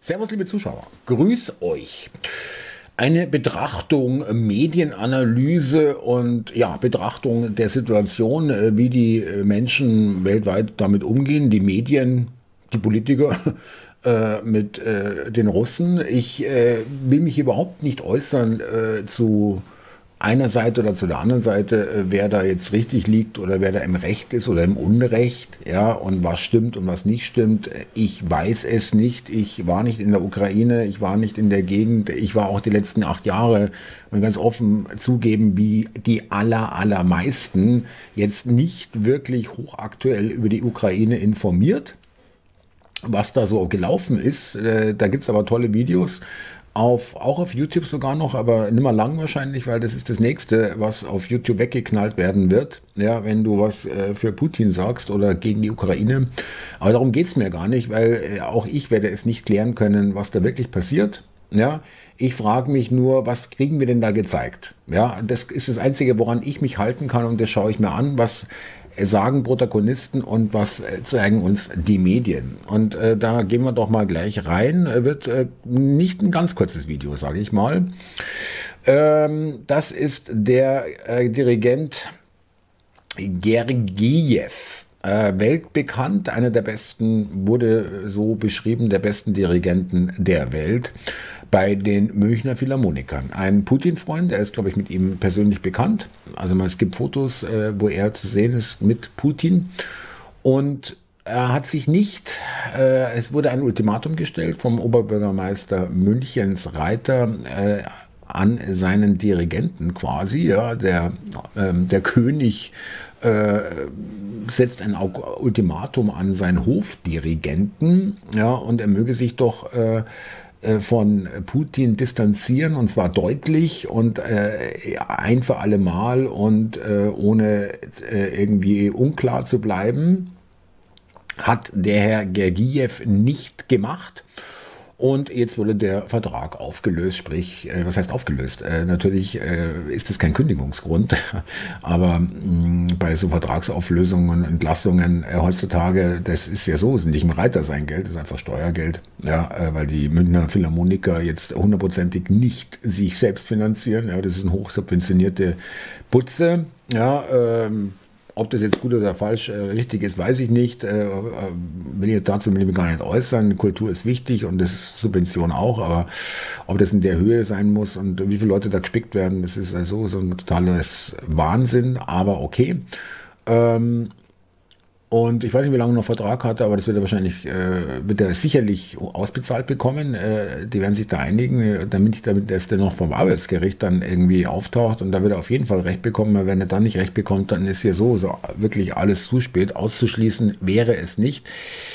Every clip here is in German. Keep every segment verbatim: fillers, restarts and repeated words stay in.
Servus, liebe Zuschauer, grüß euch. Eine Betrachtung, Medienanalyse und ja, Betrachtung der Situation, wie die Menschen weltweit damit umgehen, die Medien, die Politiker äh, mit äh, den Russen. Ich äh, will mich überhaupt nicht äußern äh, zu einer Seite oder zu der anderen Seite, äh, wer da jetzt richtig liegt oder wer da im Recht ist oder im Unrecht, ja, und was stimmt und was nicht stimmt. Ich weiß es nicht. Ich war nicht in der Ukraine, ich war nicht in der Gegend, ich war auch die letzten acht Jahre, und ganz offen zugeben, wie die aller, allermeisten jetzt nicht wirklich hochaktuell über die Ukraine informiert, was da so gelaufen ist. Äh, da gibt's aber tolle Videos. Auf, auch auf YouTube sogar noch, aber nimmer lang wahrscheinlich, weil das ist das Nächste, was auf YouTube weggeknallt werden wird, ja, wenn du was äh, für Putin sagst oder gegen die Ukraine. Aber darum geht's mir gar nicht, weil äh, auch ich werde es nicht klären können, was da wirklich passiert. Ja, ich frage mich nur, was kriegen wir denn da gezeigt? Ja, das ist das Einzige, woran ich mich halten kann, und das schaue ich mir an, was sagen Protagonisten und was zeigen uns die Medien. Und äh, da gehen wir doch mal gleich rein. Wird äh, nicht ein ganz kurzes Video, sage ich mal. Ähm, das ist der äh, Dirigent Gergiev. Äh, weltbekannt, einer der besten, wurde so beschrieben, der besten Dirigenten der Welt bei den Münchner Philharmonikern. Ein Putin-Freund, er ist, glaube ich, mit ihm persönlich bekannt. Also es gibt Fotos, äh, wo er zu sehen ist mit Putin. Und er hat sich nicht, äh, es wurde ein Ultimatum gestellt vom Oberbürgermeister Münchens Reiter äh, an seinen Dirigenten quasi, ja, der, äh, der König äh, setzt ein Ultimatum an seinen Hofdirigenten, ja, und er möge sich doch äh, von Putin distanzieren, und zwar deutlich und äh, ein für alle Mal und äh, ohne äh, irgendwie unklar zu bleiben. Hat der Herr Gergiev nicht gemacht. Und jetzt wurde der Vertrag aufgelöst, sprich, äh, was heißt aufgelöst? Äh, natürlich äh, ist das kein Kündigungsgrund, aber mh, bei so Vertragsauflösungen, Entlassungen äh, heutzutage, das ist ja so, es ist nicht mehr Reiter sein Geld, das ist einfach Steuergeld, ja, äh, weil die Münchner Philharmoniker jetzt hundertprozentig nicht sich selbst finanzieren, ja, das ist eine hochsubventionierte Putze, ja, ähm, ob das jetzt gut oder falsch äh, richtig ist, weiß ich nicht. Äh, will ich dazu will ich mich gar nicht äußern. Kultur ist wichtig und das ist Subvention auch, aber ob das in der Höhe sein muss und wie viele Leute da gespickt werden, das ist also so ein totales Wahnsinn, aber okay. Ähm, Und ich weiß nicht, wie lange er noch Vertrag hatte, aber das wird er wahrscheinlich, äh, wird er sicherlich ausbezahlt bekommen. Äh, die werden sich da einigen, damit, damit das dann noch vom Arbeitsgericht dann irgendwie auftaucht, und da wird er auf jeden Fall Recht bekommen. Weil wenn er dann nicht Recht bekommt, dann ist hier so, so wirklich alles zu spät. Auszuschließen wäre es nicht.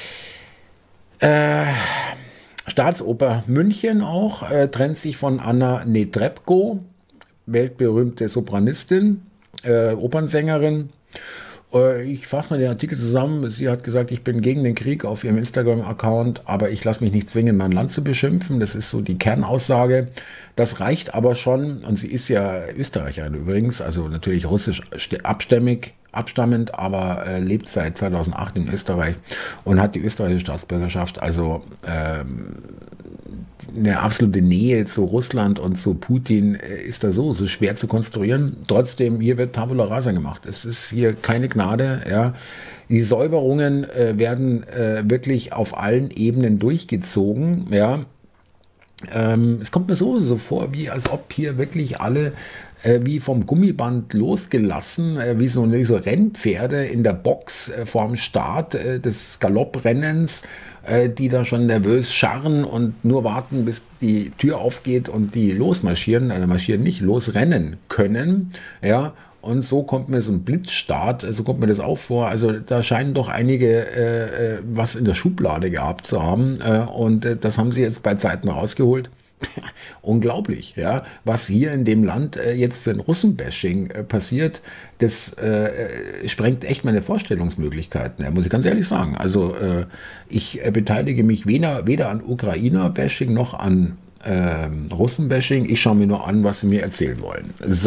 Äh, Staatsoper München auch, äh, trennt sich von Anna Netrebko, weltberühmte Sopranistin, äh, Opernsängerin. Ich fasse mal den Artikel zusammen. Sie hat gesagt, ich bin gegen den Krieg auf ihrem Instagram-Account, aber ich lasse mich nicht zwingen, mein Land zu beschimpfen. Das ist so die Kernaussage. Das reicht aber schon. Und sie ist ja Österreicherin übrigens, also natürlich russisch abstämmig, abstammend, aber äh, lebt seit zweitausendacht in Österreich und hat die österreichische Staatsbürgerschaft. Also ähm, eine absolute Nähe zu Russland und zu Putin ist da so, so schwer zu konstruieren. Trotzdem, hier wird Tabula Rasa gemacht. Es ist hier keine Gnade. Ja. Die Säuberungen äh, werden äh, wirklich auf allen Ebenen durchgezogen. Ja. Ähm, es kommt mir so, so vor, wie als ob hier wirklich alle äh, wie vom Gummiband losgelassen, äh, wie, so, wie so Rennpferde in der Box äh, vorm Start äh, des Galopprennens, die da schon nervös scharren und nur warten, bis die Tür aufgeht und die losmarschieren, also marschieren nicht, losrennen können, ja, und so kommt mir so ein Blitzstart, so kommt mir das auch vor, also da scheinen doch einige äh, was in der Schublade gehabt zu haben, äh, und äh, das haben sie jetzt bei Zeiten rausgeholt. Unglaublich, ja, was hier in dem Land äh, jetzt für ein Russenbashing äh, passiert, das äh, sprengt echt meine Vorstellungsmöglichkeiten, ja, muss ich ganz ehrlich sagen. Also äh, ich äh, beteilige mich weder, weder an Ukrainer-Bashing noch an äh, Russen-Bashing. Ich schaue mir nur an, was sie mir erzählen wollen. So,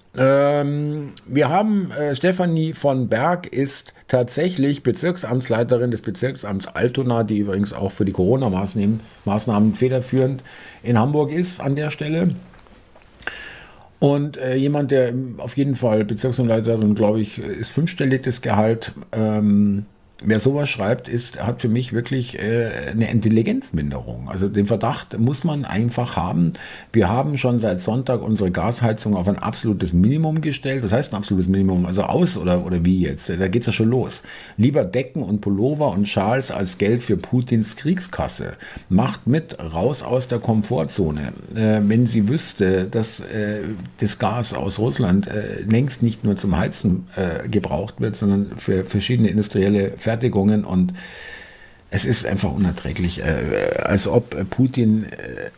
Ähm, wir haben, äh, Stefanie von Berg ist tatsächlich Bezirksamtsleiterin des Bezirksamts Altona, die übrigens auch für die Corona-Maßnahmen Maßnahmen federführend in Hamburg ist an der Stelle. Und äh, jemand, der auf jeden Fall Bezirksamtsleiterin, glaube ich, ist fünfstelliges Gehalt. Ähm, wer sowas schreibt, ist, hat für mich wirklich äh, eine Intelligenzminderung. Also den Verdacht muss man einfach haben. Wir haben schon seit Sonntag unsere Gasheizung auf ein absolutes Minimum gestellt. Was heißt ein absolutes Minimum? Also aus oder, oder wie jetzt? Da geht's ja schon los. Lieber Decken und Pullover und Schals als Geld für Putins Kriegskasse. Macht mit, raus aus der Komfortzone. Äh, wenn sie wüsste, dass äh, das Gas aus Russland äh, längst nicht nur zum Heizen äh, gebraucht wird, sondern für verschiedene industrielle Fertigungen, und es ist einfach unerträglich, äh, als ob Putin, äh,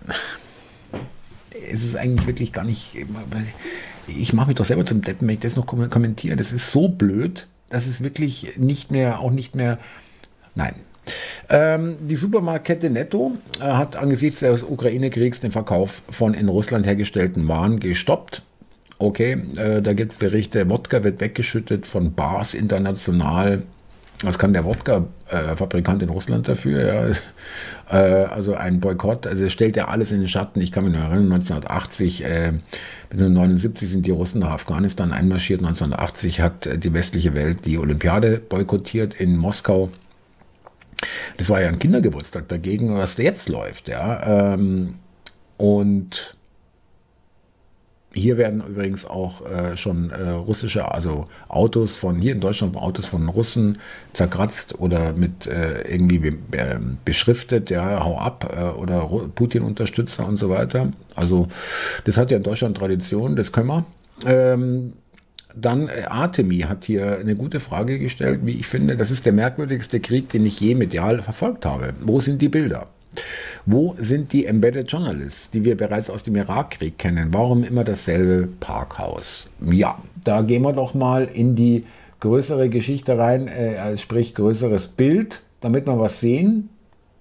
es ist eigentlich wirklich gar nicht, ich mache mich doch selber zum Deppen, wenn ich das noch kommentiere, das ist so blöd, dass es wirklich nicht mehr, auch nicht mehr, nein. Ähm, die Supermarktkette Netto äh, hat angesichts des Ukraine-Kriegs den Verkauf von in Russland hergestellten Waren gestoppt. Okay, äh, da gibt es Berichte, Wodka wird weggeschüttet von Bars international. Was kann der Wodka-Fabrikant in Russland dafür? Ja. Äh, also ein Boykott, also stellt ja alles in den Schatten. Ich kann mich nur erinnern, neunzehnhundertachtzig, äh, neunzehnhundertneunundsiebzig sind die Russen nach Afghanistan einmarschiert. neunzehnhundertachtzig hat die westliche Welt die Olympiade boykottiert in Moskau. Das war ja ein Kindergeburtstag dagegen, was jetzt läuft. Ja. Ähm, und hier werden übrigens auch äh, schon äh, russische, also Autos von, hier in Deutschland Autos von Russen zerkratzt oder mit äh, irgendwie be be beschriftet, ja, hau ab äh, oder Putin-Unterstützer und so weiter. Also das hat ja in Deutschland Tradition, das können wir. Ähm, dann äh, Artemi hat hier eine gute Frage gestellt, wie ich finde, das ist der merkwürdigste Krieg, den ich je medial verfolgt habe. Wo sind die Bilder? Wo sind die Embedded Journalists, die wir bereits aus dem Irakkrieg kennen? Warum immer dasselbe Parkhaus? Ja, da gehen wir doch mal in die größere Geschichte rein, äh, sprich größeres Bild, damit wir was sehen.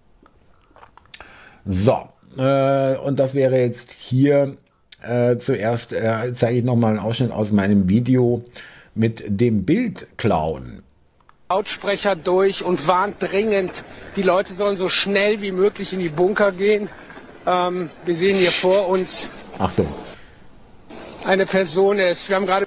So, äh, und das wäre jetzt hier äh, zuerst, äh, zeige ich nochmal einen Ausschnitt aus meinem Video mit dem Bildclown. Lautsprecher durch und warnt dringend, die Leute sollen so schnell wie möglich in die Bunker gehen. Ähm, wir sehen hier vor uns Achtung. Eine Person, er ist, wir haben gerade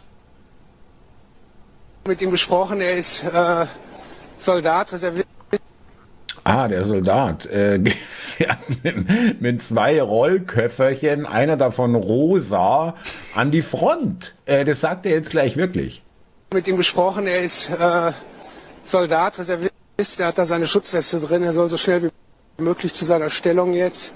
mit ihm gesprochen, er ist äh, Soldat, reserviert. Ah, der Soldat, äh, mit, mit zwei Rollköfferchen, einer davon rosa, an die Front. Äh, das sagt er jetzt gleich wirklich. Mit ihm gesprochen, er ist äh, Soldat, Reservist, der hat da seine Schutzweste drin, er soll so schnell wie möglich zu seiner Stellung jetzt.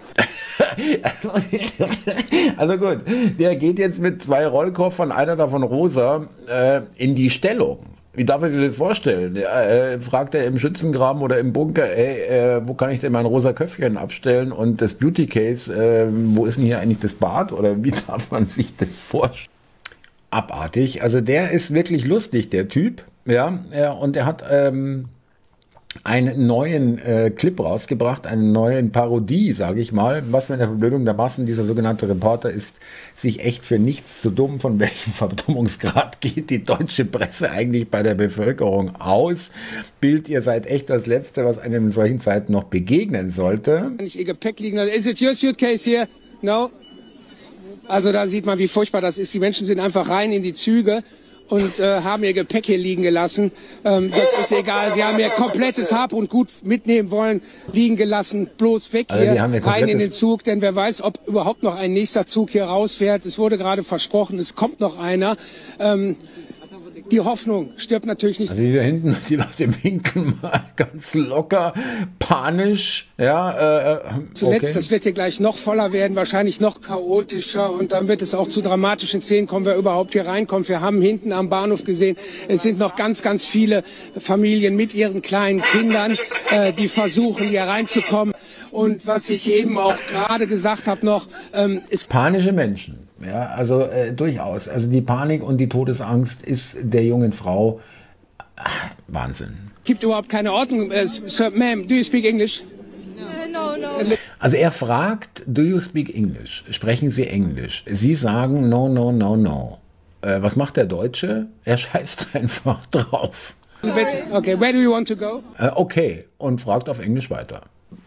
Also gut, der geht jetzt mit zwei Rollkoffern, einer davon rosa, äh, in die Stellung. Wie darf ich dir das vorstellen? Äh, fragt er im Schützengraben oder im Bunker, ey, äh, wo kann ich denn mein rosa Köpfchen abstellen und das Beauty Case, äh, wo ist denn hier eigentlich das Bad oder wie darf man sich das vorstellen? Abartig, also der ist wirklich lustig, der Typ. Ja, ja, und er hat ähm, einen neuen äh, Clip rausgebracht, eine neue Parodie, sage ich mal. Was für eine Verblödung der Massen, dieser sogenannte Reporter ist sich echt für nichts zu dumm. Von welchem Verdummungsgrad geht die deutsche Presse eigentlich bei der Bevölkerung aus? Bild, ihr seid echt das Letzte, was einem in solchen Zeiten noch begegnen sollte. Wenn ich ihr Gepäck liegen lasse, is it your suitcase here? No? Also da sieht man, wie furchtbar das ist. Die Menschen sind einfach rein in die Züge und äh, haben ihr Gepäck hier liegen gelassen. Ähm, das ist egal. Sie haben ihr komplettes Hab und Gut mitnehmen wollen, liegen gelassen, bloß weg also hier, rein in den Zug, denn wer weiß, ob überhaupt noch ein nächster Zug hier rausfährt. Es wurde gerade versprochen, es kommt noch einer. Ähm, die Hoffnung stirbt natürlich nicht. Also die da hinten, die Leute winken mal ganz locker, panisch. Ja, äh, okay. Zuletzt, das wird hier gleich noch voller werden, wahrscheinlich noch chaotischer und dann wird es auch zu dramatischen Szenen kommen, wer überhaupt hier reinkommt. Wir haben hinten am Bahnhof gesehen, es sind noch ganz, ganz viele Familien mit ihren kleinen Kindern, äh, die versuchen hier reinzukommen. Und was ich eben auch gerade gesagt habe noch, ähm, ist panische Menschen. Ja, also äh, durchaus. Also die Panik und die Todesangst ist der jungen Frau ach, Wahnsinn. Gibt überhaupt keine Ordnung. Uh, Sir, ma'am, do you speak English? No, no, no. Also er fragt, do you speak English? Sprechen Sie Englisch? Sie sagen no, no, no, no. Äh, was macht der Deutsche? Er scheißt einfach drauf. Okay, where do you want to go? Äh, okay, und fragt auf Englisch weiter.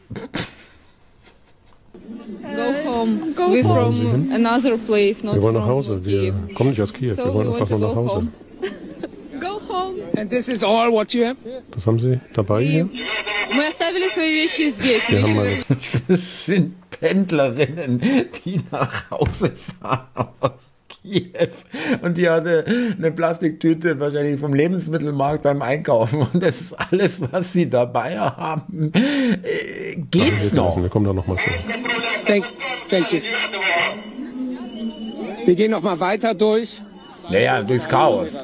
Go home. Go We're home. from another place, not Wir wollen nach from Hause. Wir Kiev. kommen nicht aus Kiew. So Wir wollen we einfach want nur to nach go Hause. home. Go home. And this is all what you have? Das haben Sie dabei И hier? мы оставили свои вещи здесь. Wir haben mal Das sind Pendlerinnen, die nach Hause fahren aus Kiew. Und die hatte eine Plastiktüte wahrscheinlich vom Lebensmittelmarkt beim Einkaufen. Und das ist alles, was sie dabei haben. Äh, geht's noch? Wir kommen da nochmal zu. Thank, thank you. Wir gehen noch mal weiter durch. Naja, durchs Chaos.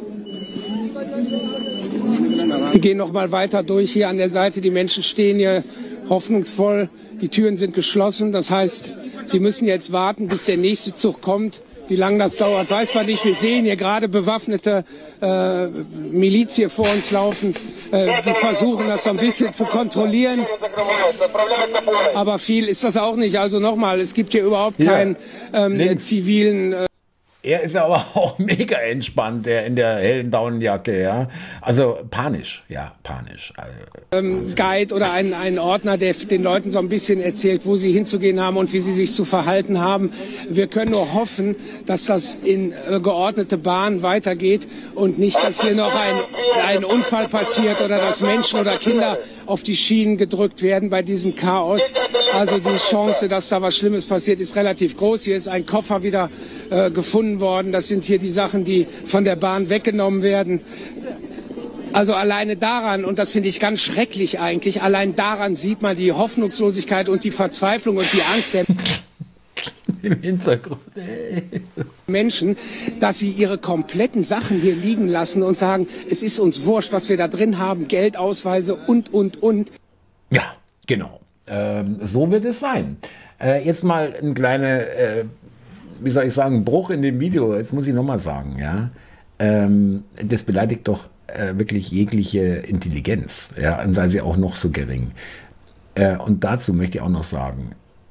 Wir gehen noch mal weiter durch hier an der Seite. Die Menschen stehen hier hoffnungsvoll. Die Türen sind geschlossen. Das heißt, sie müssen jetzt warten, bis der nächste Zug kommt. Wie lange das dauert, weiß man nicht. Wir sehen hier gerade bewaffnete äh, Miliz hier vor uns laufen. Äh, die versuchen, das so ein bisschen zu kontrollieren. Aber viel ist das auch nicht. Also nochmal, es gibt hier überhaupt Ja. keinen ähm, Links. zivilen... Äh, Er ist aber auch mega entspannt, der in der hellen Daunenjacke, ja. Also panisch, ja, panisch. Also, Guide oder ein, ein Ordner, der den Leuten so ein bisschen erzählt, wo sie hinzugehen haben und wie sie sich zu verhalten haben. Wir können nur hoffen, dass das in äh, geordnete Bahnen weitergeht und nicht, dass hier noch ein, ein Unfall passiert oder dass Menschen oder Kinder auf die Schienen gedrückt werden bei diesem Chaos. Also die Chance, dass da was Schlimmes passiert, ist relativ groß. Hier ist ein Koffer wieder äh, gefunden worden. Das sind hier die Sachen, die von der Bahn weggenommen werden. Also alleine daran, und das finde ich ganz schrecklich eigentlich, allein daran sieht man die Hoffnungslosigkeit und die Verzweiflung und die Angst der im Hintergrund. Menschen, dass sie ihre kompletten Sachen hier liegen lassen und sagen, es ist uns wurscht, was wir da drin haben, Geldausweise und, und, und. Ja, genau. Ähm, so wird es sein. Äh, jetzt mal ein kleiner, äh, wie soll ich sagen, Bruch in dem Video. Jetzt muss ich nochmal sagen, ja. Ähm, das beleidigt doch äh, wirklich jegliche Intelligenz, ja, und sei sie auch noch so gering. Äh, und dazu möchte ich auch noch sagen,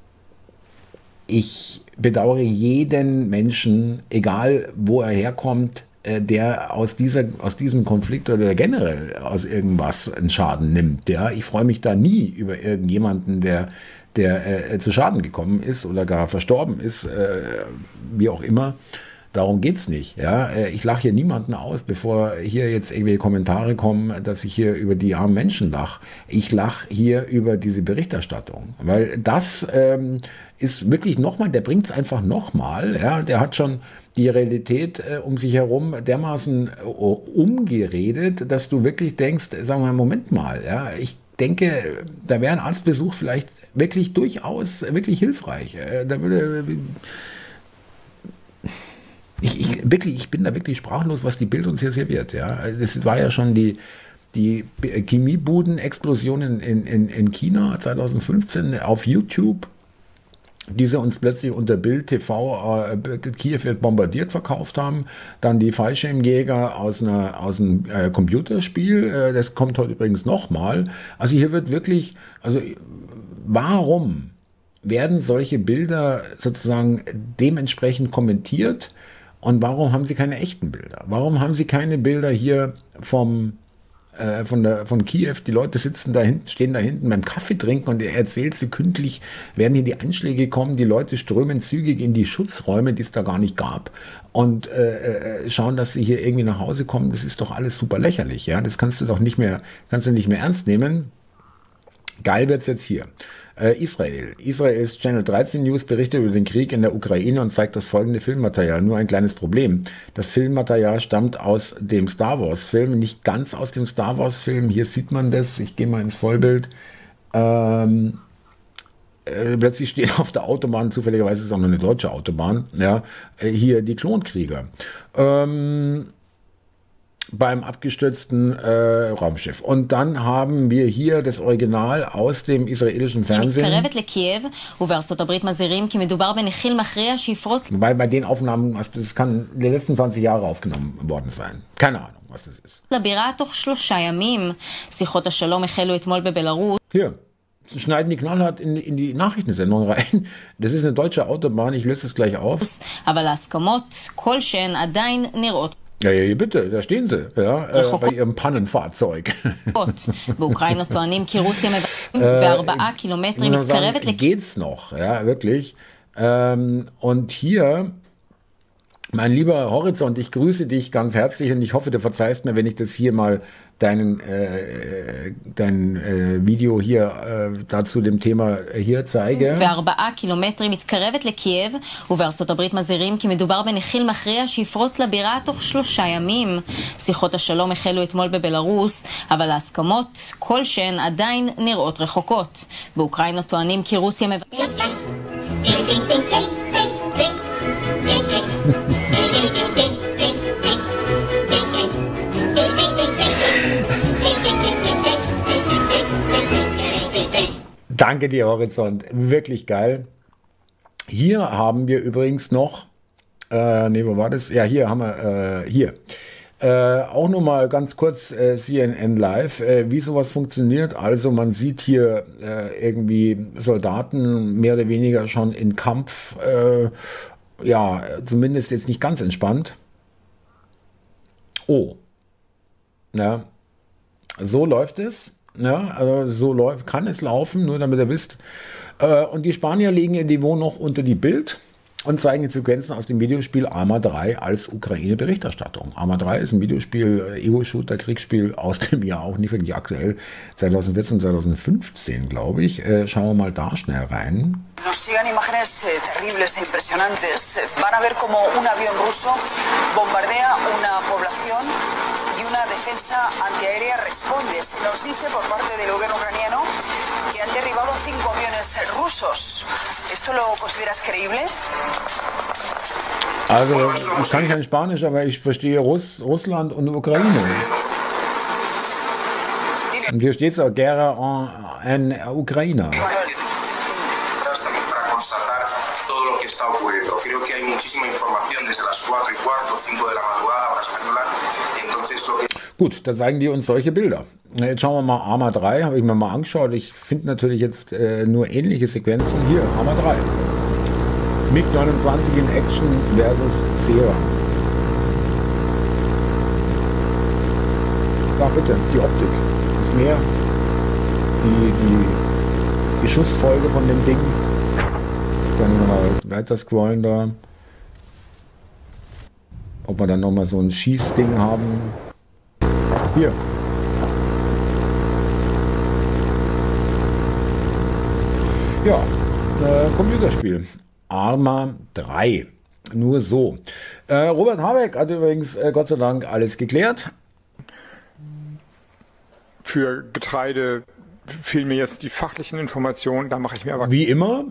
ich bedauere jeden Menschen, egal wo er herkommt, äh, der aus, dieser, aus diesem Konflikt oder generell aus irgendwas einen Schaden nimmt. Ja? Ich freue mich da nie über irgendjemanden, der, der äh, zu Schaden gekommen ist oder gar verstorben ist, äh, wie auch immer. Darum geht's nicht. Ja? Ich lache hier niemanden aus, bevor hier jetzt irgendwelche Kommentare kommen, dass ich hier über die armen Menschen lache. Ich lache hier über diese Berichterstattung, weil das ähm, ist wirklich nochmal, der bringt es einfach nochmal. Ja? Der hat schon die Realität äh, um sich herum dermaßen äh, umgeredet, dass du wirklich denkst, sagen wir mal, Moment mal, ja, ich denke, da wäre ein Arztbesuch vielleicht wirklich durchaus wirklich hilfreich. Äh, da würde... Ich, ich, wirklich, ich bin da wirklich sprachlos, was die Bild uns hier serviert. Ja. Das war ja schon die, die Chemiebuden-Explosion in, in, in China zwanzig fünfzehn auf YouTube, die sie uns plötzlich unter Bild T V äh, Kiew wird bombardiert verkauft haben. Dann die Fallschirmjäger aus, einer, aus einem äh, Computerspiel. Äh, das kommt heute übrigens nochmal. Also hier wird wirklich, also warum werden solche Bilder sozusagen dementsprechend kommentiert? Und warum haben sie keine echten Bilder? Warum haben sie keine Bilder hier vom, äh, von, der, von Kiew? Die Leute sitzen da hinten, stehen da hinten beim Kaffee trinken und er erzählt sekündlich, werden hier die Einschläge kommen, die Leute strömen zügig in die Schutzräume, die es da gar nicht gab und äh, schauen, dass sie hier irgendwie nach Hause kommen. Das ist doch alles super lächerlich. Ja? Das kannst du doch nicht mehr, kannst du nicht mehr ernst nehmen. Geil wird's jetzt hier. Äh, Israel. Israels Channel dreizehn News berichtet über den Krieg in der Ukraine und zeigt das folgende Filmmaterial. Nur ein kleines Problem. Das Filmmaterial stammt aus dem Star Wars Film, nicht ganz aus dem Star Wars Film. Hier sieht man das. Ich gehe mal ins Vollbild. Ähm, äh, plötzlich stehen auf der Autobahn, zufälligerweise ist es auch noch eine deutsche Autobahn, ja, äh, hier die Klonkrieger. Ähm, beim abgestürzten äh, Raumschiff. Und dann haben wir hier das Original aus dem israelischen Fernsehen. Weil bei den Aufnahmen, das kann in den letzten zwanzig Jahren aufgenommen worden sein. Keine Ahnung, was das ist. Hier, schneiden die knallhart in, in die Nachrichtensendung rein. Das ist eine deutsche Autobahn, ich löse es gleich auf. אבל ההסכמות כלשהן עדיין נראות Ja, ja, bitte, da stehen sie, ja, äh, bei ihrem Pannenfahrzeug. באוקראינה טוענים כי רוסיה מבצעת בארבעה קילומטרים מתקרבת לקייב. Geht's noch, ja, wirklich. Ähm, und hier, mein lieber Horizont, ich grüße dich ganz herzlich und ich hoffe, du verzeihst mir, wenn ich das hier mal deinen äh, dein äh, Video hier äh, dazu dem Thema hier zeige. וארבעה קילומטרים מתקרבת לקייב, ובארצות הברית מזהירים כי מדובר בנחיל מכריע שיפרוץ לבירה תוך שלושה ימים. שיחות השלום החלו אתמול בבלרוס, אבל ההסכמות כלשהן עדיין נראות רחוקות. באוקראינה טוענים כי רוסיה מבצעת Danke dir, Horizont. Wirklich geil. Hier haben wir übrigens noch, äh, nee, wo war das? Ja, hier haben wir, äh, hier. Äh, auch nur mal ganz kurz äh, C N N Live, äh, wie sowas funktioniert. Also man sieht hier äh, irgendwie Soldaten mehr oder weniger schon in Kampf, äh, ja, zumindest jetzt nicht ganz entspannt. Oh. Ja, so läuft es. Ja, also so läuft, kann es laufen, nur damit ihr wisst. Äh, und die Spanier legen ihr Niveau noch unter die Bild und zeigen die Sequenzen aus dem Videospiel Arma drei als Ukraine-Berichterstattung. Arma drei ist ein Videospiel, Ego-Shooter, Kriegsspiel aus dem Jahr, auch nicht wirklich aktuell, zwanzig vierzehn, zwanzig fünfzehn, glaube ich. Äh, schauen wir mal da schnell rein. Nos llegan imágenes eh, terribles e impresionantes. Van a ver como un avión ruso bombardea una población y una defensa antiaérea responde. Se nos dice por parte del gobierno ucraniano que han derribado cinco aviones rusos. ¿Esto lo consideras creíble? Also, ich kann kein Spanisch, aber ich verstehe Russ, Russland und Ukraine. Und hier steht es auch, Guerra en, en Ukraine. Gut, da zeigen die uns solche Bilder. Jetzt schauen wir mal Arma drei, habe ich mir mal angeschaut. Ich finde natürlich jetzt äh, nur ähnliche Sequenzen. Hier, Arma drei. MiG neunundzwanzig in Action versus Sera. Da bitte, die Optik. Das Meer, die, die, die Schussfolge von dem Ding. Dann mal weiter scrollen da. Ob wir dann nochmal so ein Schießding haben. Hier. Ja, äh, Computerspiel. Arma drei. Nur so. Äh, Robert Habeck hat übrigens äh, Gott sei Dank alles geklärt. Für Getreide fehlen mir jetzt die fachlichen Informationen, da mache ich mir aber... Wie immer.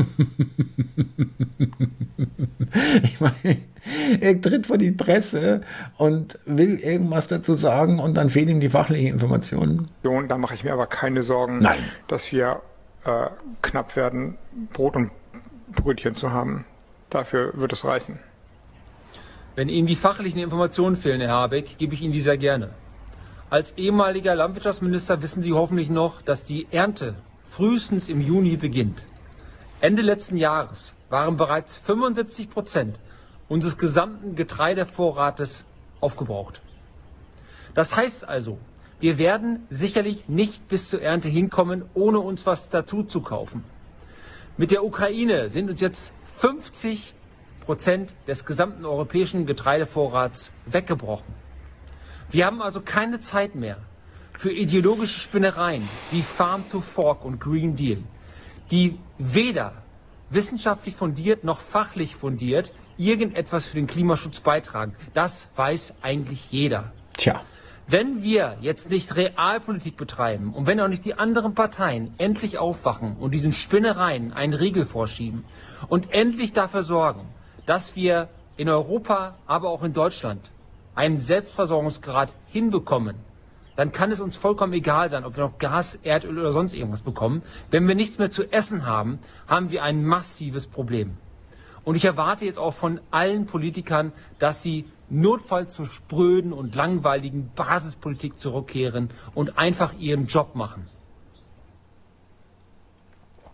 Ich meine, er tritt vor die Presse und will irgendwas dazu sagen und dann fehlen ihm die fachlichen Informationen. Da mache ich mir aber keine Sorgen, Nein. dass wir äh, knapp werden, Brot und Brötchen zu haben. Dafür wird es reichen. Wenn Ihnen die fachlichen Informationen fehlen, Herr Habeck, gebe ich Ihnen die sehr gerne. Als ehemaliger Landwirtschaftsminister wissen Sie hoffentlich noch, dass die Ernte frühestens im Juni beginnt. Ende letzten Jahres waren bereits fünfundsiebzig Prozent unseres gesamten Getreidevorrates aufgebraucht. Das heißt also, wir werden sicherlich nicht bis zur Ernte hinkommen, ohne uns was dazu zu kaufen. Mit der Ukraine sind uns jetzt fünfzig Prozent des gesamten europäischen Getreidevorrats weggebrochen. Wir haben also keine Zeit mehr für ideologische Spinnereien wie Farm to Fork und Green Deal, die weder wissenschaftlich fundiert noch fachlich fundiert irgendetwas für den Klimaschutz beitragen. Das weiß eigentlich jeder. Tja. Wenn wir jetzt nicht Realpolitik betreiben und wenn auch nicht die anderen Parteien endlich aufwachen und diesen Spinnereien einen Riegel vorschieben und endlich dafür sorgen, dass wir in Europa, aber auch in Deutschland einen Selbstversorgungsgrad hinbekommen, dann kann es uns vollkommen egal sein, ob wir noch Gas, Erdöl oder sonst irgendwas bekommen. Wenn wir nichts mehr zu essen haben, haben wir ein massives Problem. Und ich erwarte jetzt auch von allen Politikern, dass sie notfalls zur spröden und langweiligen Basispolitik zurückkehren und einfach ihren Job machen.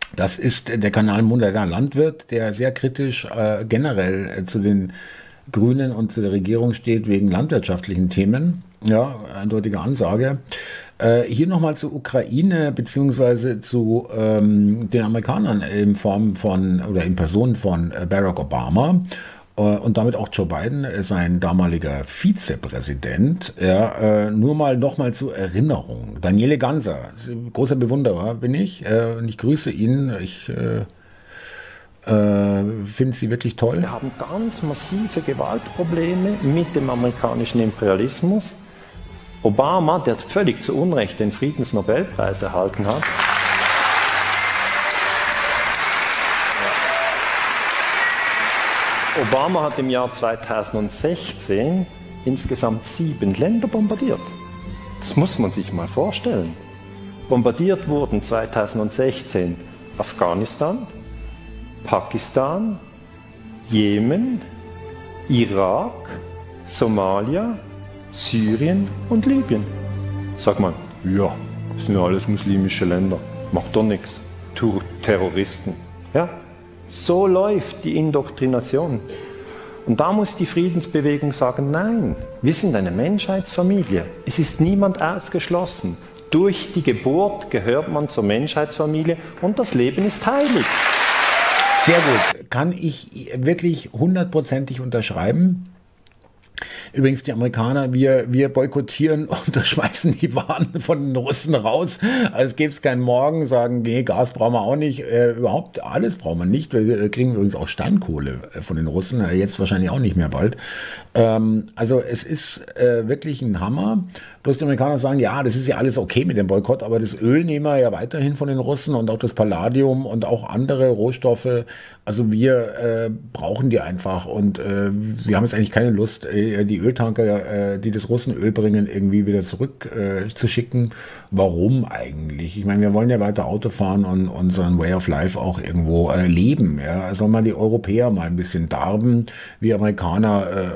Das ist der Kanal Moderner Landwirt, der sehr kritisch äh, generell äh, zu den Grünen und zu der Regierung steht wegen landwirtschaftlichen Themen. Ja, eindeutige Ansage. Äh, hier nochmal zur Ukraine beziehungsweise zu ähm, den Amerikanern in Form von oder in Person von äh, Barack Obama äh, und damit auch Joe Biden, äh, sein damaliger Vizepräsident. Ja, äh, nur mal nochmal zur Erinnerung. Daniele Ganser, großer Bewunderer bin ich. Äh, und ich grüße ihn. Ich äh, äh, finde sie wirklich toll. Wir haben ganz massive Gewaltprobleme mit dem amerikanischen Imperialismus. Obama, der völlig zu Unrecht den Friedensnobelpreis erhalten hat, Obama hat im Jahr zweitausendsechzehn insgesamt sieben Länder bombardiert. Das muss man sich mal vorstellen. Bombardiert wurden zweitausendsechzehn Afghanistan, Pakistan, Jemen, Irak, Somalia, Syrien und Libyen. Sag mal, ja, das sind ja alles muslimische Länder. Macht doch nichts. Terroristen. Ja? So läuft die Indoktrination. Und da muss die Friedensbewegung sagen, nein, wir sind eine Menschheitsfamilie. Es ist niemand ausgeschlossen. Durch die Geburt gehört man zur Menschheitsfamilie und das Leben ist heilig. Sehr gut. Kann ich wirklich hundertprozentig unterschreiben. Übrigens, die Amerikaner, wir, wir boykottieren und schmeißen die Waren von den Russen raus. Also gäbe es keinen Morgen, sagen, nee, Gas brauchen wir auch nicht. Äh, überhaupt alles brauchen wir nicht. Wir kriegen übrigens auch Steinkohle von den Russen, äh, jetzt wahrscheinlich auch nicht mehr bald. Ähm, also es ist äh, wirklich ein Hammer. Bloß die Amerikaner sagen, ja, das ist ja alles okay mit dem Boykott, aber das Öl nehmen wir ja weiterhin von den Russen und auch das Palladium und auch andere Rohstoffe. Also wir äh, brauchen die einfach und äh, wir haben jetzt eigentlich keine Lust, äh, die Öltanker, äh, die das Russenöl bringen, irgendwie wieder zurück äh, zu schicken. Warum eigentlich? Ich meine, wir wollen ja weiter Auto fahren und unseren Way of Life auch irgendwo äh, leben. Ja? Sollen mal die Europäer mal ein bisschen darben, wie Amerikaner äh,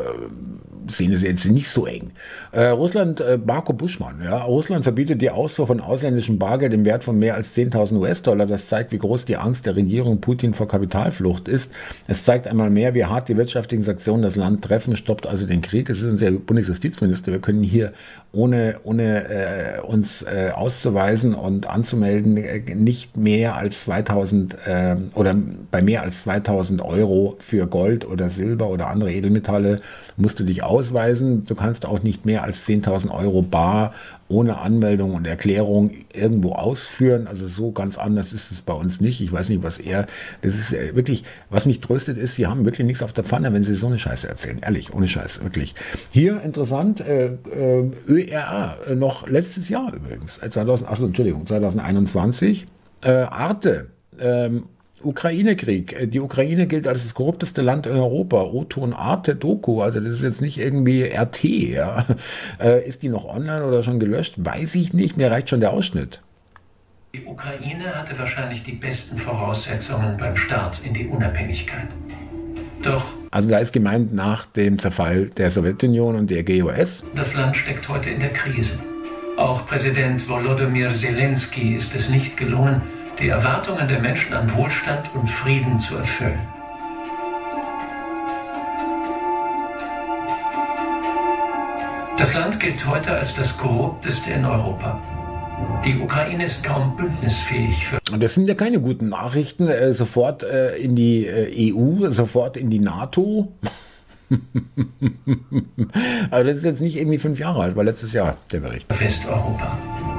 sehen es jetzt nicht so eng. Äh, Russland, äh, Marco Buschmann, ja, Russland verbietet die Ausfuhr von ausländischem Bargeld im Wert von mehr als zehntausend U S-Dollar. Das zeigt, wie groß die Angst der Regierung Putin vor Kapitalflucht ist. Es zeigt einmal mehr, wie hart die wirtschaftlichen Sanktionen das Land treffen, stoppt also den Krieg. Es ist unser Bundesjustizminister. Wir können hier, ohne, ohne äh, uns äh, auszuweisen und anzumelden, äh, nicht mehr als zweitausend äh, oder bei mehr als zweitausend Euro für Gold oder Silber oder andere Edelmetalle musst du dich ausweisen. Du kannst auch nicht mehr als zehntausend Euro bar ohne Anmeldung und Erklärung irgendwo ausführen. Also so ganz anders ist es bei uns nicht. Ich weiß nicht, was er, das ist wirklich, was mich tröstet ist, sie haben wirklich nichts auf der Pfanne, wenn sie so eine Scheiße erzählen. Ehrlich, ohne Scheiß, wirklich. Hier interessant, äh, äh, Ö R A, äh, noch letztes Jahr übrigens, äh, zweitausend, achso, Entschuldigung, zweitausendeinundzwanzig, äh, Arte, ähm, Ukraine-Krieg. Die Ukraine gilt als das korrupteste Land in Europa. O-Ton Arte Doku, also das ist jetzt nicht irgendwie R T. Ja. Äh, ist die noch online oder schon gelöscht? Weiß ich nicht, mir reicht schon der Ausschnitt. Die Ukraine hatte wahrscheinlich die besten Voraussetzungen beim Start in die Unabhängigkeit. Doch also da ist gemeint nach dem Zerfall der Sowjetunion und der G O S. Das Land steckt heute in der Krise. Auch Präsident Volodymyr Zelensky ist es nicht gelungen, die Erwartungen der Menschen an Wohlstand und Frieden zu erfüllen. Das Land gilt heute als das korrupteste in Europa. Die Ukraine ist kaum bündnisfähig für. Und das sind ja keine guten Nachrichten. Äh, sofort äh, in die äh, E U, sofort in die NATO. Aber das ist jetzt nicht irgendwie fünf Jahre alt, war letztes Jahr der Bericht. Westeuropa.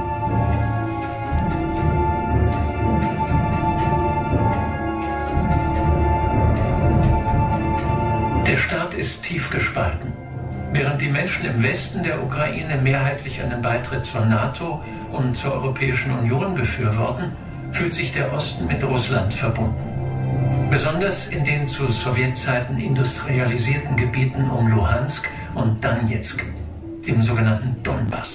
Der Staat ist tief gespalten. Während die Menschen im Westen der Ukraine mehrheitlich einen Beitritt zur NATO und zur Europäischen Union befürworten, fühlt sich der Osten mit Russland verbunden. Besonders in den zu Sowjetzeiten industrialisierten Gebieten um Luhansk und Donezk, im sogenannten Donbass.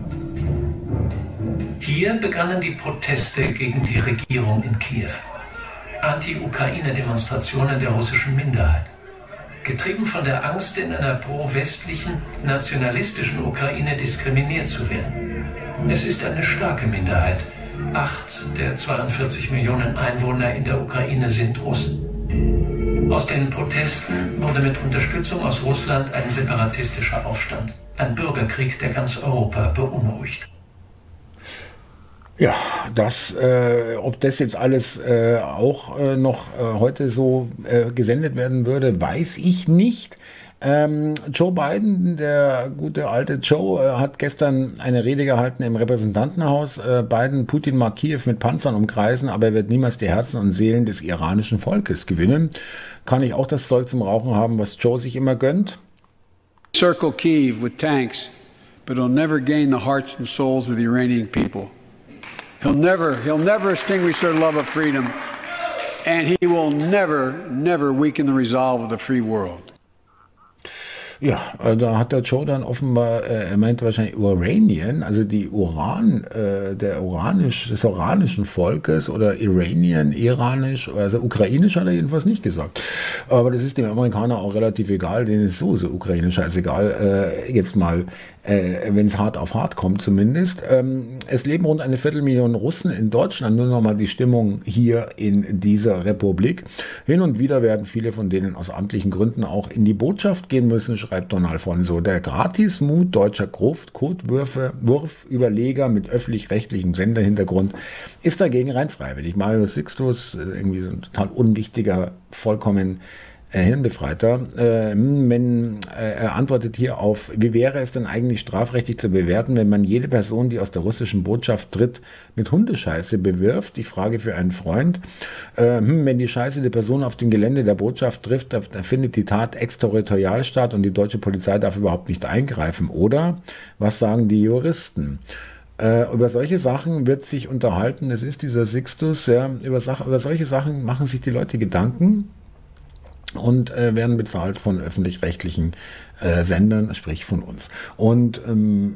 Hier begannen die Proteste gegen die Regierung in Kiew. Anti-Ukraine-Demonstrationen der russischen Minderheit. Getrieben von der Angst, in einer pro-westlichen, nationalistischen Ukraine diskriminiert zu werden. Es ist eine starke Minderheit, Acht der zweiundvierzig Millionen Einwohner in der Ukraine sind Russen. Aus den Protesten wurde mit Unterstützung aus Russland ein separatistischer Aufstand. Ein Bürgerkrieg, der ganz Europa beunruhigt. Ja, das, äh, ob das jetzt alles äh, auch äh, noch äh, heute so äh, gesendet werden würde, weiß ich nicht. Ähm, Joe Biden, der gute alte Joe, äh, hat gestern eine Rede gehalten im Repräsentantenhaus. Äh, Biden, Putin mag Kiew mit Panzern umkreisen, aber er wird niemals die Herzen und Seelen des iranischen Volkes gewinnen. Kann ich auch das Zeug zum Rauchen haben, was Joe sich immer gönnt? Circle Kiev with tanks, but he'll never gain the hearts and souls of the Iranian people. He'll never, he'll never extinguish their love of freedom, and he will never, never weaken the resolve of the free world. Ja, da hat der Joe dann offenbar, äh, er meinte wahrscheinlich Uranian, also die Uran, äh, der uranisch, des uranischen Volkes oder Iranian, iranisch, also ukrainisch hat er jedenfalls nicht gesagt. Aber das ist dem Amerikaner auch relativ egal, denen ist so, so ukrainisch scheißegal, äh, jetzt mal, äh, wenn es hart auf hart kommt zumindest. Ähm, es leben rund eine Viertelmillion Russen in Deutschland, nur nochmal die Stimmung hier in dieser Republik. Hin und wieder werden viele von denen aus amtlichen Gründen auch in die Botschaft gehen müssen, schreibt Don Alfonso. Der Gratismut deutscher Codewürfe-Überleger mit öffentlich-rechtlichem Senderhintergrund ist dagegen rein freiwillig. Mario Sixtus, irgendwie so ein total unwichtiger, vollkommen äh, Hirnbefreiter, äh, wenn, äh, er antwortet hier auf, wie wäre es denn eigentlich strafrechtlich zu bewerten, wenn man jede Person, die aus der russischen Botschaft tritt, mit Hundescheiße bewirft? Die Frage für einen Freund. Äh, wenn die Scheiße die Person auf dem Gelände der Botschaft trifft, da, da findet die Tat exterritorial statt und die deutsche Polizei darf überhaupt nicht eingreifen. Oder was sagen die Juristen? Äh, über solche Sachen wird sich unterhalten, es ist dieser Sixtus, ja, über, Sach über solche Sachen machen sich die Leute Gedanken und äh, werden bezahlt von öffentlich-rechtlichen äh, Sendern, sprich von uns. Und ähm,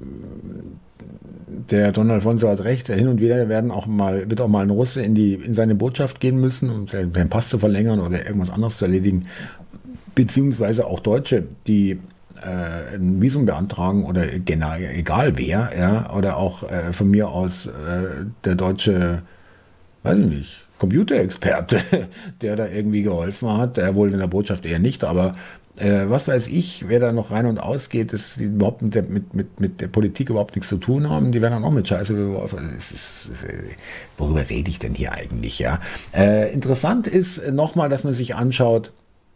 der Don Alfonso hat recht, hin und wieder werden auch mal, wird auch mal ein Russe in, die, in seine Botschaft gehen müssen, um seinen Pass zu verlängern oder irgendwas anderes zu erledigen, beziehungsweise auch Deutsche, die äh, ein Visum beantragen oder genau, egal wer, ja, oder auch äh, von mir aus äh, der deutsche, weiß ich nicht, Computerexperte, der da irgendwie geholfen hat, der wohl in der Botschaft eher nicht, aber äh, was weiß ich, wer da noch rein und ausgeht, dass die überhaupt mit der, mit, mit, mit der Politik überhaupt nichts zu tun haben, die werden dann auch mit Scheiße beworfen. Also es ist, worüber rede ich denn hier eigentlich, ja? Äh, interessant ist nochmal, dass man sich anschaut,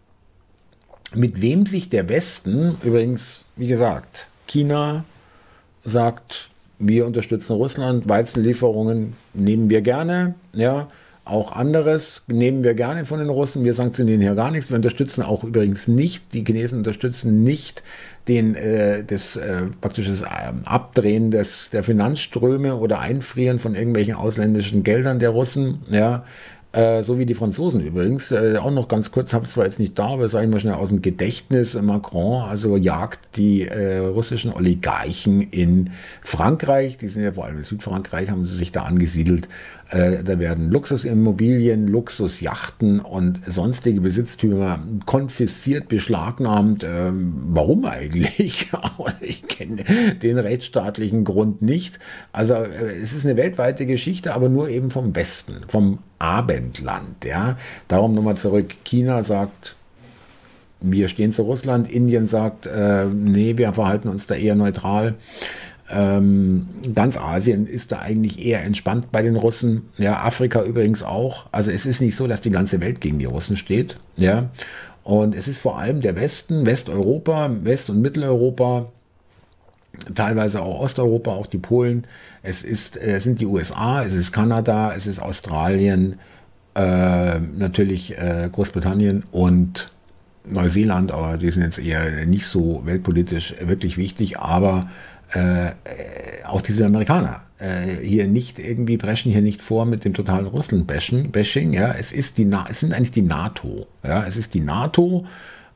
mit wem sich der Westen, übrigens, wie gesagt, China sagt, wir unterstützen Russland, Weizenlieferungen nehmen wir gerne, ja, auch anderes nehmen wir gerne von den Russen, wir sanktionieren hier gar nichts, wir unterstützen auch übrigens nicht, die Chinesen unterstützen nicht den, äh, das äh, praktisch das Abdrehen des, der Finanzströme oder Einfrieren von irgendwelchen ausländischen Geldern der Russen, ja, äh, so wie die Franzosen übrigens, äh, auch noch ganz kurz, habe es zwar jetzt nicht da, aber sage ich mal schnell aus dem Gedächtnis, Macron, also jagt die äh, russischen Oligarchen in Frankreich, die sind ja vor allem in Südfrankreich, haben sie sich da angesiedelt, äh, da werden Luxusimmobilien, Luxusjachten und sonstige Besitztümer konfisziert, beschlagnahmt, äh, warum eigentlich? Ich kenne den rechtsstaatlichen Grund nicht, also äh, es ist eine weltweite Geschichte, aber nur eben vom Westen, vom Abendland, ja. Darum nochmal zurück. China sagt, wir stehen zu Russland. Indien sagt, äh, nee, wir verhalten uns da eher neutral. Ähm, ganz Asien ist da eigentlich eher entspannt bei den Russen. Ja, Afrika übrigens auch. Also es ist nicht so, dass die ganze Welt gegen die Russen steht. Ja, und es ist vor allem der Westen, Westeuropa, West- und Mitteleuropa, teilweise auch Osteuropa, auch die Polen. Es ist, es sind die U S A, es ist Kanada, es ist Australien, äh, natürlich äh, Großbritannien und Neuseeland, aber die sind jetzt eher nicht so weltpolitisch wirklich wichtig, aber äh, auch diese Amerikaner äh, hier nicht irgendwie preschen hier nicht vor mit dem totalen Russland-Bashing. Ja, es ist die, es sind eigentlich die NATO. Ja, es ist die NATO.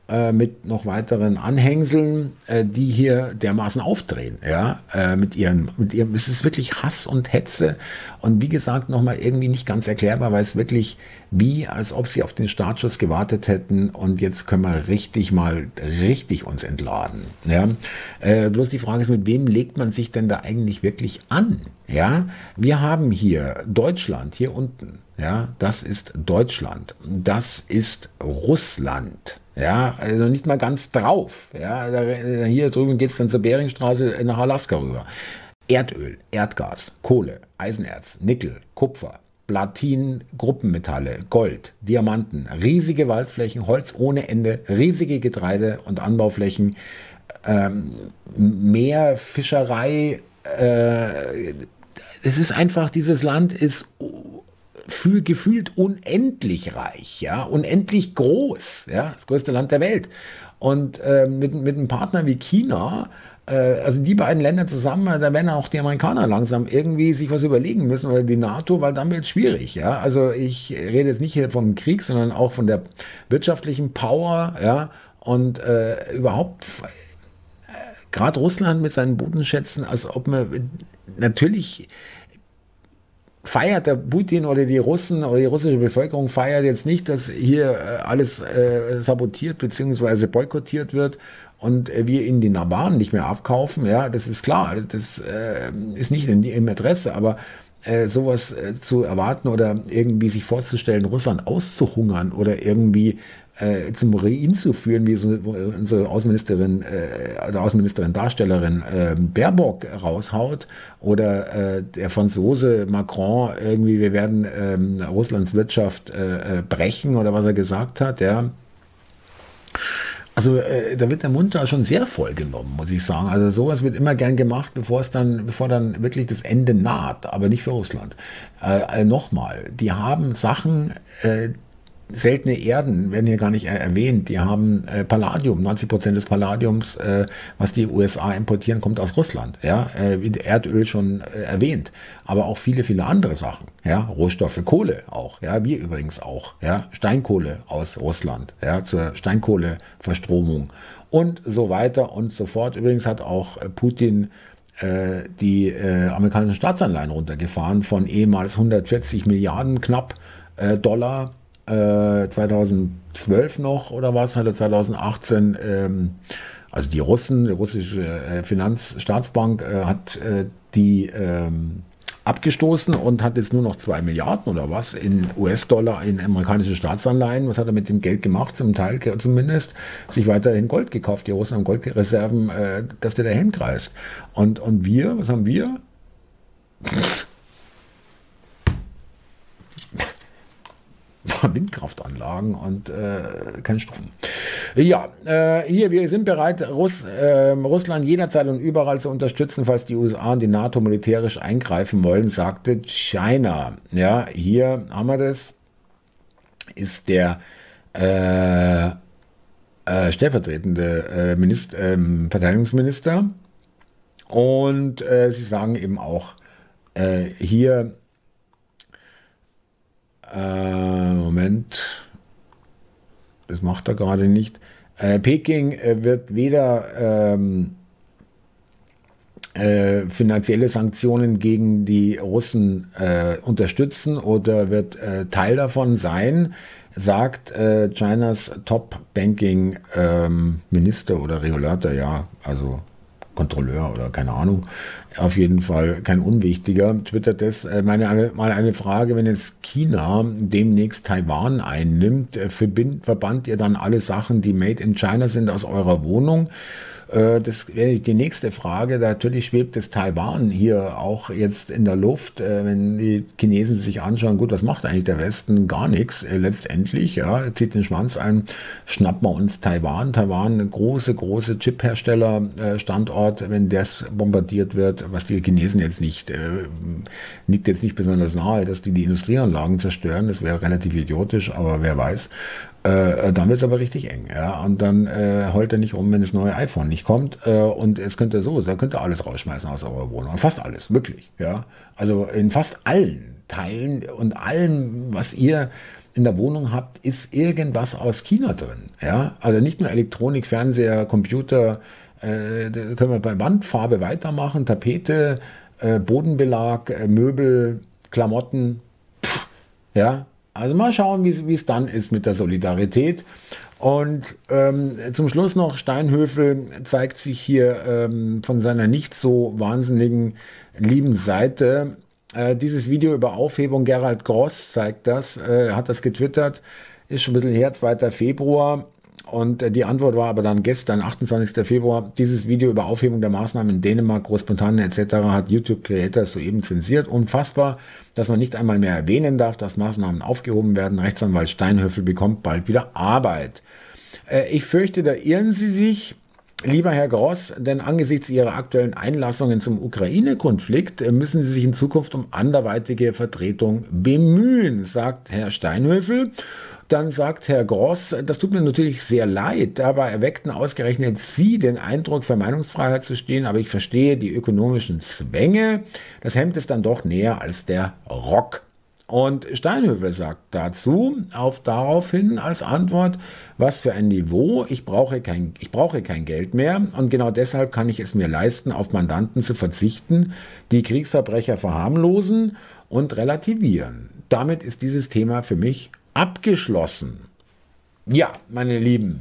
äh, mit noch weiteren Anhängseln, äh, die hier dermaßen aufdrehen, ja, äh, mit ihren, mit ihrem, es ist wirklich Hass und Hetze und wie gesagt nochmal irgendwie nicht ganz erklärbar, weil es wirklich wie, als ob sie auf den Startschuss gewartet hätten und jetzt können wir richtig mal, richtig uns entladen, ja. Äh, bloß die Frage ist, mit wem legt man sich denn da eigentlich wirklich an, ja. Wir haben hier Deutschland, hier unten, ja, das ist Deutschland, das ist Russland, ja, also nicht mal ganz drauf, ja, da, hier drüben geht es dann zur Beringstraße nach Alaska rüber. Erdöl, Erdgas, Kohle, Eisenerz, Nickel, Kupfer, Platin, Gruppenmetalle, Gold, Diamanten, riesige Waldflächen, Holz ohne Ende, riesige Getreide- und Anbauflächen, ähm, Meer, Fischerei, äh, es ist einfach, dieses Land ist Fühl, gefühlt unendlich reich, ja, unendlich groß, ja, das größte Land der Welt. Und äh, mit, mit einem Partner wie China, äh, also die beiden Länder zusammen, da werden auch die Amerikaner langsam irgendwie sich was überlegen müssen, oder die NATO, weil dann wird es schwierig, ja. Also ich rede jetzt nicht hier vom Krieg, sondern auch von der wirtschaftlichen Power, ja, und äh, überhaupt äh, gerade Russland mit seinen Bodenschätzen, als ob man natürlich feiert der Putin oder die Russen oder die russische Bevölkerung feiert jetzt nicht, dass hier äh, alles äh, sabotiert bzw. boykottiert wird und äh, wir ihnen die Waren nicht mehr abkaufen. Ja, das ist klar, das äh, ist nicht in, im Interesse, aber äh, sowas äh, zu erwarten oder irgendwie sich vorzustellen, Russland auszuhungern oder irgendwie äh, zum Ruin zu führen, wie so unsere Außenministerin, äh, der Außenministerin Darstellerin äh, Baerbock raushaut, oder äh, der Franzose Macron irgendwie, wir werden äh, Russlands Wirtschaft äh, brechen, oder was er gesagt hat, ja. Also äh, da wird der Mund da schon sehr voll genommen, muss ich sagen. Also sowas wird immer gern gemacht, bevor es dann, bevor dann wirklich das Ende naht, aber nicht für Russland. Äh, äh, Nochmal, die haben Sachen, äh, seltene Erden werden hier gar nicht erwähnt. Die haben äh, Palladium, neunzig Prozent des Palladiums, äh, was die U S A importieren, kommt aus Russland. Ja, äh, wie Erdöl schon äh, erwähnt, aber auch viele, viele andere Sachen. Ja, Rohstoffe, Kohle auch. Ja, wir übrigens auch. Ja, Steinkohle aus Russland. Ja, zur Steinkohleverstromung und so weiter und so fort. Übrigens hat auch äh, Putin äh, die äh, amerikanischen Staatsanleihen runtergefahren von ehemals hundertvierzig Milliarden knapp äh, Dollar. zweitausendzwölf noch oder was, hat er zweitausendachtzehn, ähm, also die Russen, die russische äh, Finanzstaatsbank äh, hat äh, die ähm, abgestoßen und hat jetzt nur noch zwei Milliarden oder was in U S-Dollar, in amerikanische Staatsanleihen. Was hat er mit dem Geld gemacht? Zum Teil zumindest sich weiterhin Gold gekauft. Die Russen haben Goldreserven, äh, dass der dahin kreist. Und, und wir, was haben wir? Windkraftanlagen und äh, kein Strom. Ja, äh, hier, wir sind bereit, Russ, äh, Russland jederzeit und überall zu unterstützen, falls die U S A und die NATO militärisch eingreifen wollen, sagte China. Ja, hier haben wir das. Ist der äh, äh, stellvertretende äh, Minister, äh, Verteidigungsminister. Und äh, sie sagen eben auch äh, hier, Äh, Moment, das macht er gerade nicht. Äh, Peking äh, wird weder ähm, äh, finanzielle Sanktionen gegen die Russen äh, unterstützen oder wird äh, Teil davon sein, sagt äh, Chinas Top-Banking-Minister ähm, oder Regulator, ja, also Kontrolleur oder keine Ahnung, auf jeden Fall kein unwichtiger, twittert das. Äh, meine, eine, mal eine Frage, wenn jetzt China demnächst Taiwan einnimmt, äh, verbind, verbannt ihr dann alle Sachen, die made in China sind, aus eurer Wohnung? Äh, das wäre die nächste Frage. Natürlich schwebt das Taiwan hier auch jetzt in der Luft, äh, wenn die Chinesen sich anschauen, gut, was macht eigentlich der Westen? Gar nichts, äh, letztendlich, ja, zieht den Schwanz ein, schnappen wir uns Taiwan. Taiwan, eine große, große Chip-Hersteller-Standort, äh, wenn das bombardiert wird, was die Chinesen jetzt nicht, äh, liegt jetzt nicht besonders nahe, dass die die Industrieanlagen zerstören, das wäre relativ idiotisch, aber wer weiß. Äh, dann wird es aber richtig eng, ja, und dann äh, heult er nicht rum, wenn das neue iPhone nicht kommt, äh, und es könnte so, da könnt ihr alles rausschmeißen aus eurer Wohnung, fast alles, wirklich, ja, also in fast allen Teilen und allem, was ihr in der Wohnung habt, ist irgendwas aus China drin. Ja? Also nicht nur Elektronik, Fernseher, Computer, äh, da können wir bei Wandfarbe weitermachen, Tapete, äh, Bodenbelag, äh, Möbel, Klamotten. Pff, ja, also mal schauen, wie es dann ist mit der Solidarität. Und ähm, zum Schluss noch, Steinhöfel zeigt sich hier ähm, von seiner nicht so wahnsinnigen lieben Seite. Äh, dieses Video über Aufhebung, Gerald Gross zeigt das, äh, hat das getwittert, ist schon ein bisschen her, zweiter Februar. Und äh, die Antwort war aber dann gestern, achtundzwanzigster Februar, dieses Video über Aufhebung der Maßnahmen in Dänemark, Großbritannien et cetera hat YouTube Creator soeben zensiert. Unfassbar, dass man nicht einmal mehr erwähnen darf, dass Maßnahmen aufgehoben werden. Rechtsanwalt Steinhöfel bekommt bald wieder Arbeit. Äh, ich fürchte, da irren Sie sich, lieber Herr Gross, denn angesichts Ihrer aktuellen Einlassungen zum Ukraine-Konflikt äh, müssen Sie sich in Zukunft um anderweitige Vertretung bemühen, sagt Herr Steinhöfel. Dann sagt Herr Gross, das tut mir natürlich sehr leid, dabei erweckten ausgerechnet Sie den Eindruck, für Meinungsfreiheit zu stehen, aber ich verstehe die ökonomischen Zwänge. Das Hemd ist dann doch näher als der Rock. Und Steinhöfel sagt dazu, auf daraufhin als Antwort, was für ein Niveau, ich brauche kein, ich brauche kein Geld mehr und genau deshalb kann ich es mir leisten, auf Mandanten zu verzichten, die Kriegsverbrecher verharmlosen und relativieren. Damit ist dieses Thema für mich abgeschlossen. Ja, meine Lieben,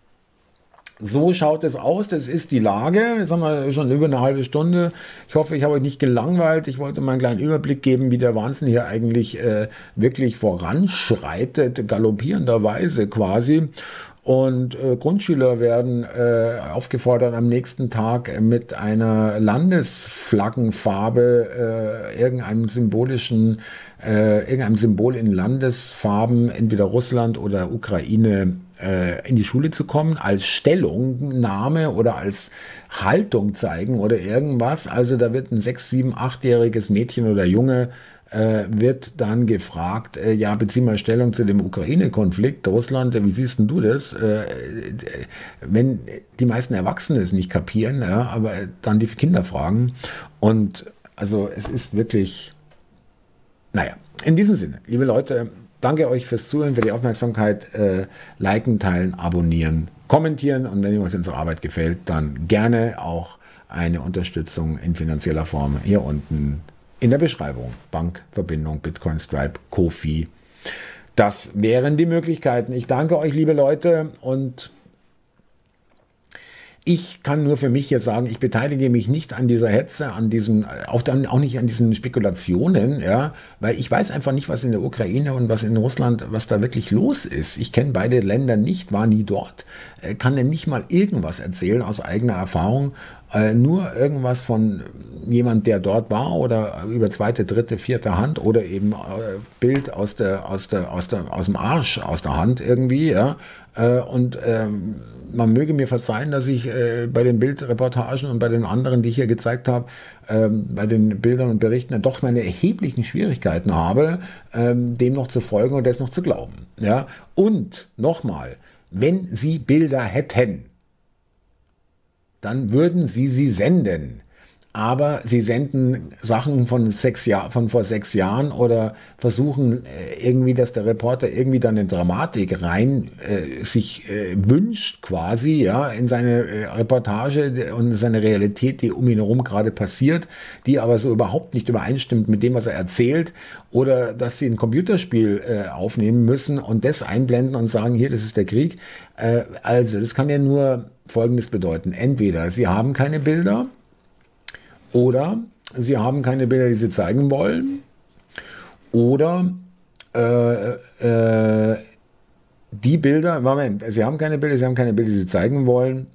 so schaut es aus, das ist die Lage. Jetzt haben wir schon über eine halbe Stunde. Ich hoffe, ich habe euch nicht gelangweilt. Ich wollte mal einen kleinen Überblick geben, wie der Wahnsinn hier eigentlich äh, wirklich voranschreitet, galoppierenderweise quasi. Und äh, Grundschüler werden äh, aufgefordert, am nächsten Tag mit einer Landesflaggenfarbe, äh, irgendeinem symbolischen, äh, irgendeinem Symbol in Landesfarben, entweder Russland oder Ukraine, äh, in die Schule zu kommen, als Stellungnahme oder als Haltung zeigen oder irgendwas. Also da wird ein sechs-, sieben-, achtjähriges Mädchen oder Junge Äh, wird dann gefragt, äh, ja, bezieh mal Stellung zu dem Ukraine-Konflikt. Russland, äh, wie siehst denn du das? Äh, wenn die meisten Erwachsenen es nicht kapieren, ja, aber dann die Kinder fragen. Und also es ist wirklich, naja, in diesem Sinne, liebe Leute, danke euch fürs Zuhören, für die Aufmerksamkeit. Äh, liken, teilen, abonnieren, kommentieren und wenn euch unsere Arbeit gefällt, dann gerne auch eine Unterstützung in finanzieller Form hier unten in der Beschreibung. Bankverbindung, Bitcoin, Stripe, Ko-Fi. Das wären die Möglichkeiten. Ich danke euch, liebe Leute, und ich kann nur für mich jetzt sagen, ich beteilige mich nicht an dieser Hetze, an diesem, auch, dann, auch nicht an diesen Spekulationen, ja, weil ich weiß einfach nicht, was in der Ukraine und was in Russland, was da wirklich los ist. Ich kenne beide Länder nicht, war nie dort, kann denn nicht mal irgendwas erzählen aus eigener Erfahrung, äh, nur irgendwas von jemand, der dort war oder über zweite, dritte, vierte Hand oder eben äh, Bild aus der, aus der, aus der, aus dem Arsch, aus der Hand irgendwie, ja, äh, und ähm, man möge mir verzeihen, dass ich äh, bei den Bildreportagen und bei den anderen, die ich hier gezeigt habe, ähm, bei den Bildern und Berichten doch meine erheblichen Schwierigkeiten habe, ähm, dem noch zu folgen und das noch zu glauben. Ja? Und nochmal, wenn Sie Bilder hätten, dann würden Sie sie senden. Aber sie senden Sachen von, sechs Jahr, von vor sechs Jahren oder versuchen irgendwie, dass der Reporter irgendwie dann in Dramatik rein äh, sich äh, wünscht quasi, ja, in seine äh, Reportage und seine Realität, die um ihn herum gerade passiert, die aber so überhaupt nicht übereinstimmt mit dem, was er erzählt, oder dass sie ein Computerspiel äh, aufnehmen müssen und das einblenden und sagen, hier, das ist der Krieg. Äh, also, das kann ja nur Folgendes bedeuten. Entweder sie haben keine Bilder, oder sie haben keine Bilder, die sie zeigen wollen. Oder äh, äh, die Bilder, Moment, sie haben keine Bilder, sie haben keine Bilder, die sie zeigen wollen.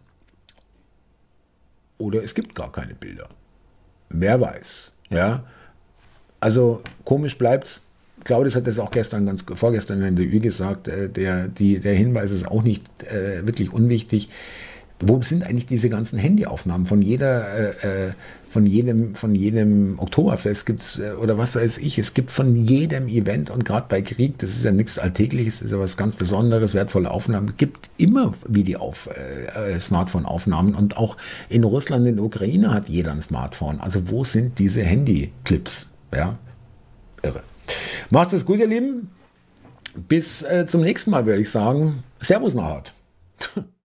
Oder es gibt gar keine Bilder. Wer weiß. Ja? Also komisch bleibt's. Claudius hat das auch gestern, ganz vorgestern in der Ü gesagt, äh, der, die, der Hinweis ist auch nicht äh, wirklich unwichtig. Wo sind eigentlich diese ganzen Handyaufnahmen von jeder, äh, von jedem, von jedem Oktoberfest gibt's äh, oder was weiß ich? Es gibt von jedem Event und gerade bei Krieg, das ist ja nichts Alltägliches, das ist ja was ganz Besonderes, wertvolle Aufnahmen. Es gibt immer Video auf äh, Smartphone-Aufnahmen und auch in Russland, in der Ukraine hat jeder ein Smartphone. Also wo sind diese Handyclips? Ja, irre. Macht's es gut, ihr Lieben. Bis äh, zum nächsten Mal, würde ich sagen. Servus, Nahat.